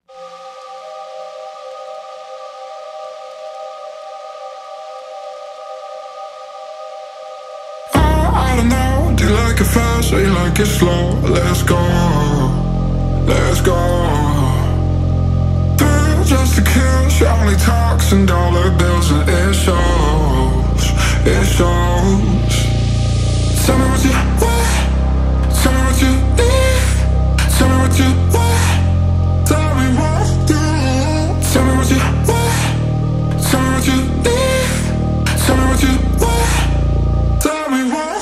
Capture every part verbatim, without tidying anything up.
I don't know, do you like it fast or you like it slow? Let's go, let's go. Thrill just to kill, she only talks in dollar bills and it shows, it shows. Tell me what you want, tell me what you need, tell me what you want, tell me what you want. Tell me what you want, tell me what you need, tell me what you want, tell me what.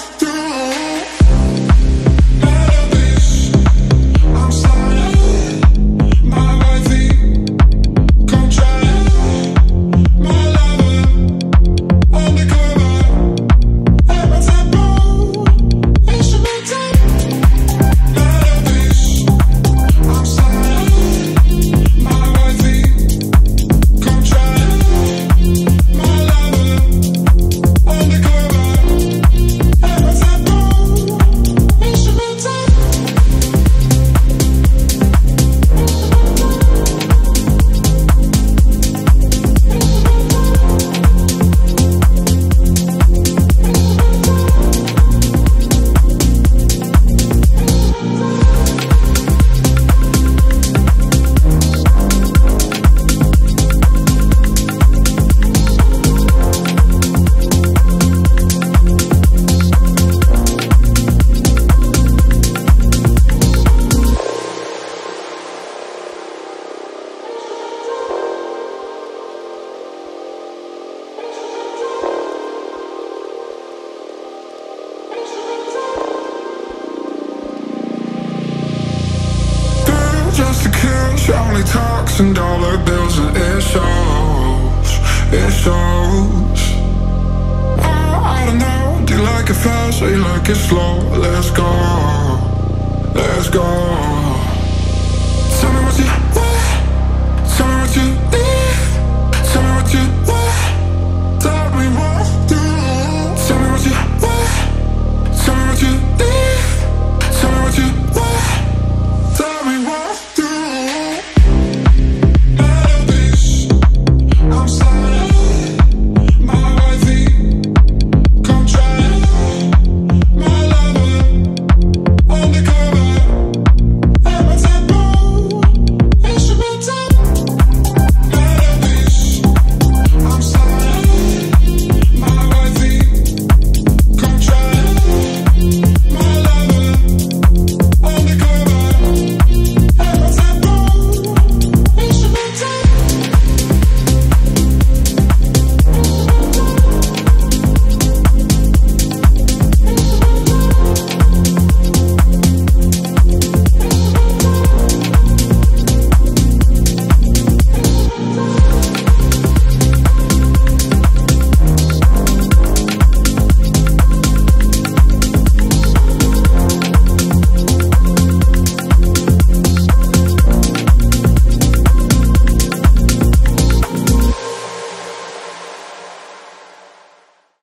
Just to kill, she only talks in dollar bills and it shows, it shows. I, I don't know, do you like it fast or you like it slow? Let's go, let's go. Tell me what you want, tell me what you need.